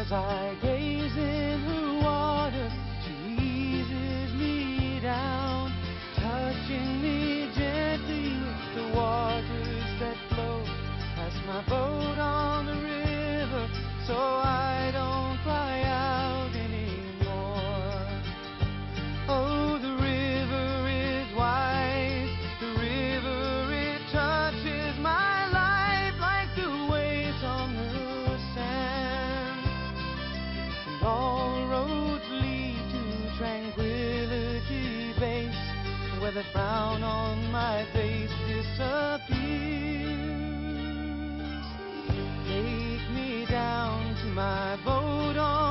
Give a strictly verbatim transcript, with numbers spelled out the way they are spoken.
As I gaze in her water, she eases me down, touching me gently with the waters that flow past my boat on the river, so I don't cry out anymore. Oh, the river is wise, the river, it touches my life like the waves on the sand. And all roads lead to tranquility base, where the frown on my face disappears. Take me down to my boat on